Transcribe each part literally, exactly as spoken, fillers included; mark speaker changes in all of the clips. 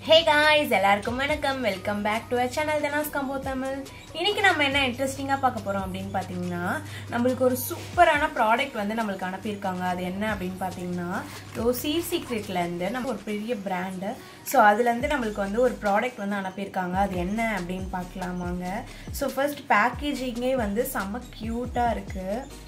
Speaker 1: Hey guys, எல்லாருக்கும் வணக்கம். Welcome back to our channel dhanascombotamil. இன்னைக்கு நம்ம என்ன இன்ட்ரெஸ்டிங்கா பார்க்க போறோம் அப்படினு பாத்தீங்கன்னா, நமக்கு ஒரு சூப்பரான ப்ராடக்ட் வந்து நமக்கு அனுப்பி இருக்காங்க. அது என்ன அப்படினு பாத்தீங்கன்னா, seer secretல இருந்து நம்ம ஒரு பெரிய பிராண்ட். சோ அதுல இருந்து நமக்கு வந்து ஒரு ப்ராடக்ட் வந்து அனுப்பி இருக்காங்க. அது என்ன அப்படினு பார்க்கலாமாங்க. சோ ஃபர்ஸ்ட் பேக்கேஜிங்கே வந்து செம கியூட்டா இருக்கு.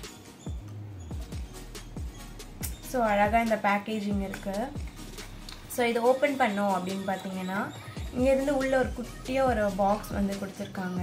Speaker 1: சோ அழகா இந்த பேக்கேஜிங் இருக்கு. So இது ஓபன் பண்ணோம் அப்படினு பாத்தீங்கன்னா இங்க இருந்து உள்ள ஒரு குட்டியா ஒரு பாக்ஸ் வந்து கொடுத்திருக்காங்க.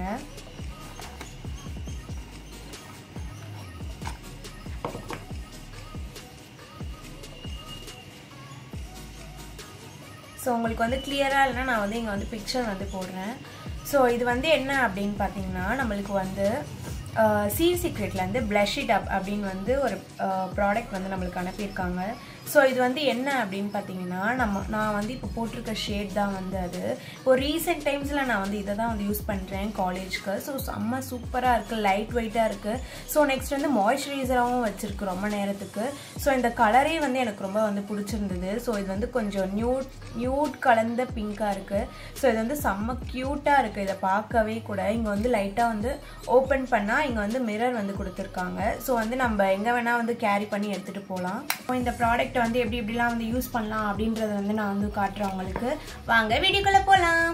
Speaker 1: சோ உங்களுக்கு வந்து கிளியரா இல்லனா நான் வந்து இங்க வந்து பிக்சர் வந்து போடுறேன். சோ இது வந்து என்ன அப்படினு பாத்தீங்கன்னா நமக்கு வந்து seer secretல இருந்து blush it up அப்படினு வந்து ஒரு ப்ராடக்ட் வந்து நமக்கு அனுப்பி இருக்காங்க. சோ இது வந்து என்ன அப்படினு பாத்தீங்கன்னா நம்ம நான் வந்து இப்போ போட்டுருக்க ஷேட் தான் வந்து அது. இப்போ ரீசன்ட் டைம்ஸ்ல நான் வந்து இத தான் வந்து யூஸ் பண்றேன் காலேஜ்க்கு. சோ செம்ம சூப்பரா இருக்கு, லைட் வெயிட்டா இருக்கு. சோ நெக்ஸ்ட் வந்து மாய்ஸ்சரைசராவும் வச்சிருக்கு ரொம்ப நேரத்துக்கு. சோ இந்த கலரே வந்து எனக்கு ரொம்ப வந்து பிடிச்சிருந்தது. சோ இது வந்து கொஞ்சம் நியூட் நியூட் கலந்த பிங்கா இருக்கு. சோ இது வந்து செம்ம கியூட்டா இருக்கு. இத பார்க்கவே கூட இங்க வந்து லைட்டா வந்து ஓபன் பண்ணா இங்க வந்து மிரர் வந்து கொடுத்திருக்காங்க. சோ வந்து நம்ம எங்க வேணா வந்து கேரி பண்ணி எடுத்துட்டு போலாம். இந்த ப்ராடக்ட் வந்து எப்படி எப்படிலாம் வந்து யூஸ் பண்ணலாம் அப்படின்றத வந்து நான் வந்து காட்டுறேன் உங்களுக்கு. வாங்க வீடியோக்குள்ள போலாம்.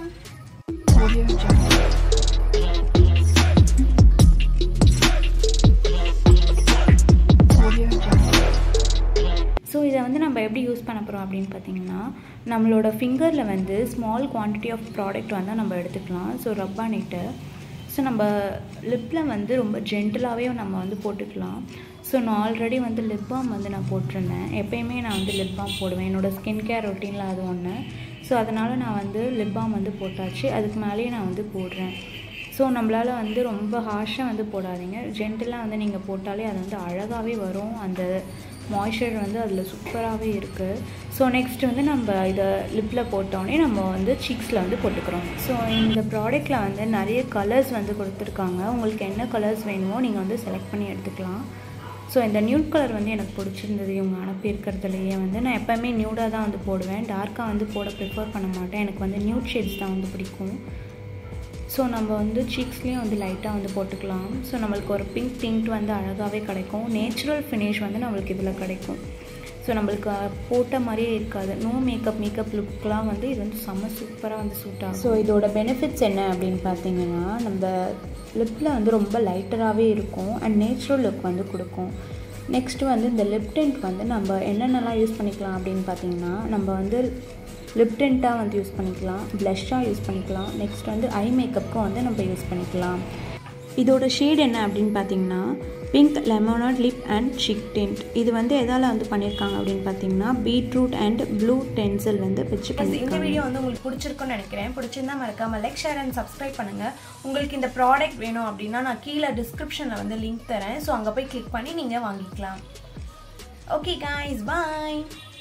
Speaker 1: ஸோ இதை வந்து நம்ம எப்படி யூஸ் பண்ண போகிறோம் அப்படின்னு பார்த்தீங்கன்னா நம்மளோட ஃபிங்கரில் வந்து ஸ்மால் குவான்டிட்டி ஆஃப் ப்ராடக்ட் வந்து நம்ம எடுத்துக்கலாம். ஸோ ரப் பண்ணிட்டு ஸோ நம்ம லிப்பில் வந்து ரொம்ப ஜென்டிலாகவே நம்ம வந்து போட்டுக்கலாம். ஸோ நான் ஆல்ரெடி வந்து லிப் பாம் வந்து நான் போட்டிருந்தேன். எப்போயுமே நான் வந்து லிப் பாம் போடுவேன், என்னோடய ஸ்கின் கேர் ரொட்டீனில் அது ஒன்று. ஸோ அதனால் நான் வந்து லிப் பாம் வந்து போட்டாச்சு, அதுக்கு மேலேயே நான் வந்து போடுறேன். ஸோ நம்மளால் வந்து ரொம்ப ஹார்ஷாக வந்து போடாதீங்க, ஜென்டிலாக வந்து நீங்கள் போட்டாலே அது வந்து அழகாகவே வரும். அந்த மாய்ஸ்சர் வந்து அதில் சூப்பராகவே இருக்குது. ஸோ நெக்ஸ்ட் வந்து நம்ம இதை லிப்பில் போட்டோடனே நம்ம வந்து சீக்ஸில் வந்து போட்டுக்கிறோம். ஸோ இந்த ப்ராடக்ட்டில் வந்து நிறைய கலர்ஸ் வந்து கொடுத்துருக்காங்க. உங்களுக்கு என்ன கலர்ஸ் வேணுமோ நீங்கள் வந்து செலக்ட் பண்ணி எடுத்துக்கலாம். ஸோ இந்த நியூட் கலர் வந்து எனக்கு பிடிச்சிருந்தது. இவங்க அனுப்பியிருக்கிறதுலையே வந்து நான் எப்போவுமே நியூடாக தான் வந்து போடுவேன், டார்க்காக வந்து போட ப்ரிஃபர் பண்ண மாட்டேன். எனக்கு வந்து நியூட் ஷேட்ஸ் தான் வந்து பிடிக்கும். ஸோ நம்ம வந்து சீக்ஸ்லேயும் வந்து லைட்டாக வந்து போட்டுக்கலாம். ஸோ நம்மளுக்கு ஒரு பிங்க் டிண்ட் வந்து அழகாகவே கிடைக்கும். நேச்சுரல் ஃபினிஷ் வந்து நம்மளுக்கு இதில் கிடைக்கும். ஸோ நம்மளுக்கு போட்ட மாதிரியே இருக்காது. நோ மேக்கப் மேக்கப் லுக்கெலாம் வந்து இது வந்து செம்ம சூப்பராக வந்து சூட் ஆகும். ஸோ இதோட பெனிஃபிட்ஸ் என்ன அப்படின்னு பார்த்தீங்கன்னா நம்ம லிப்பில் வந்து ரொம்ப லைட்டராகவே இருக்கும் அண்ட் நேச்சுரல் லுக் வந்து கொடுக்கும். நெக்ஸ்ட்டு வந்து இந்த லிப் டிண்ட் வந்து நம்ம என்னென்னலாம் யூஸ் பண்ணிக்கலாம் அப்படின்னு பார்த்தீங்கன்னா நம்ம வந்து லிப் டிண்ட்டாக வந்து யூஸ் பண்ணிக்கலாம், ப்ளஷ்ஷாக யூஸ் பண்ணிக்கலாம், நெக்ஸ்ட் வந்து ஐ மேக்கப்புக்கும் வந்து நம்ம யூஸ் பண்ணிக்கலாம். இதோட ஷேட் என்ன அப்படின்னு பார்த்தீங்கன்னா pink lemonade lip and cheek tint. இது வந்து எதால் வந்து பண்ணியிருக்காங்க அப்படின்னு பார்த்தீங்கன்னா பீட்ரூட் அண்ட் ப்ளூ டென்சில் வந்து வச்சு பண்ணியிருக்காங்க. இந்த வீடியோ வந்து உங்களுக்கு பிடிச்சிருக்குன்னு நினைக்கிறேன். பிடிச்சிருந்தா மறக்காம லைக், ஷேர் அண்ட் சப்ஸ்கிரைப் பண்ணுங்கள். உங்களுக்கு இந்த ப்ராடக்ட் வேணும் அப்படின்னா நான் கீழே டிஸ்கிரிப்ஷனில் வந்து லிங்க் தரேன். ஸோ அங்கே போய் கிளிக் பண்ணி நீங்கள் வாங்கிக்கலாம். ஓகே காய்ஸ், பாய்.